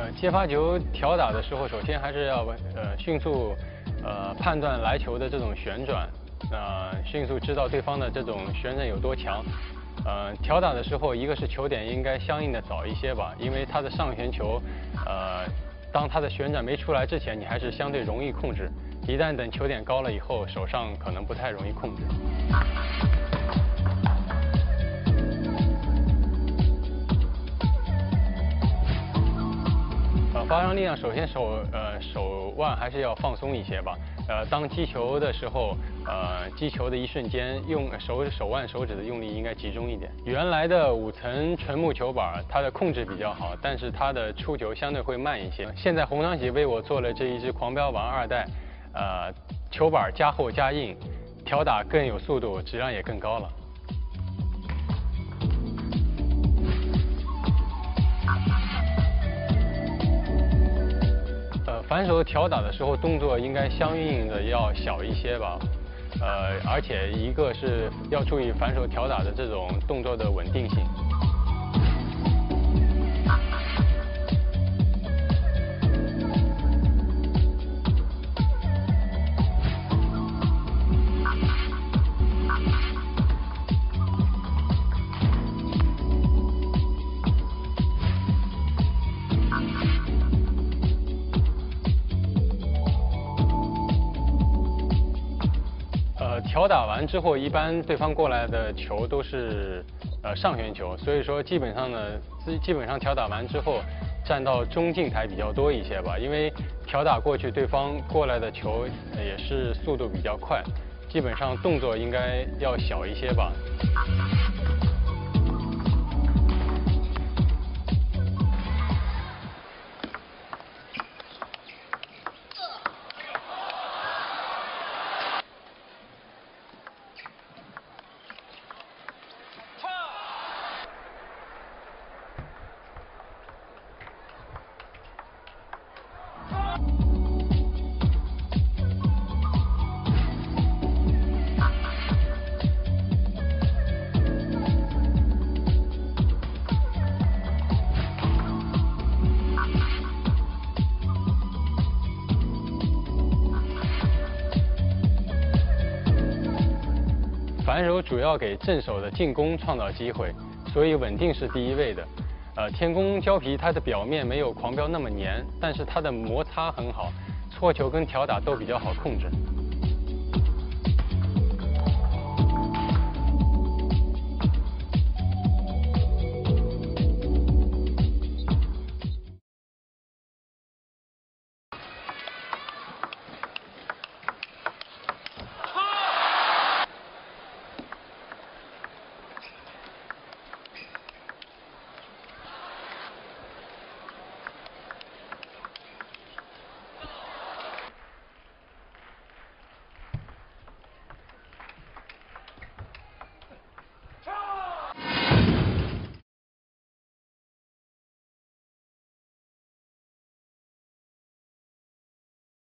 接发球挑打的时候，首先还是要迅速判断来球的这种旋转，迅速知道对方的这种旋转有多强。挑打的时候，一个是球点应该相应的早一些吧，因为它的上旋球，当它的旋转没出来之前，你还是相对容易控制。一旦等球点高了以后，手上可能不太容易控制。发伤力量首先手腕还是要放松一些吧。当击球的时候，击球的一瞬间，用手腕手指的用力应该集中一点。原来的5层纯木球板，它的控制比较好，但是它的出球相对会慢一些。现在红长喜为我做了这一支狂飙王2代，球板加厚加硬，挑打更有速度，质量也更高了。反手挑打的时候，动作应该相应的要小一些吧，而且一个是要注意反手挑打的这种动作的稳定性。挑打完之后，一般对方过来的球都是上旋球，所以说基本上挑打完之后，站到中近台比较多一些吧，因为挑打过去对方过来的球也是速度比较快，基本上动作应该要小一些吧。反手主要给正手的进攻创造机会，所以稳定是第一位的。天宫胶皮它的表面没有狂飙那么粘，但是它的摩擦很好，搓球跟挑打都比较好控制。